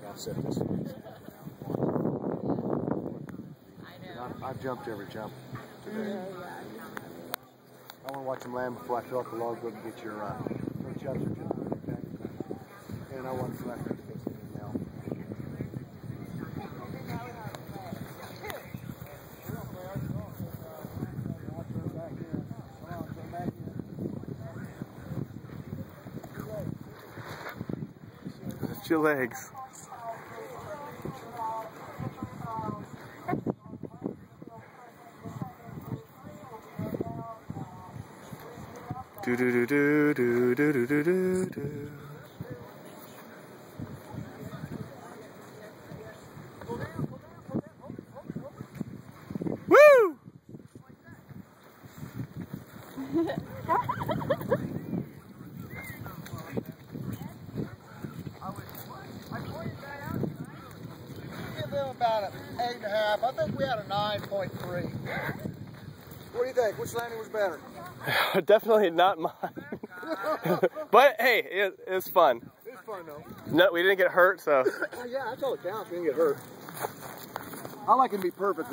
I'll set this. I've jumped every jump today. I want to watch them land before I fill up the logbook and get your jump certificate, okay? And I want to fly for the now. Lift your legs. Do do do do do do do do do do. Woo! Give them about an 8.5. I think we had a 9.3. What do you think? Which landing was better? Definitely not mine. But hey, it was fun. It was fun though. No, we didn't get hurt, so. Yeah, that's all that counts. We didn't get hurt. I like it to be perfect.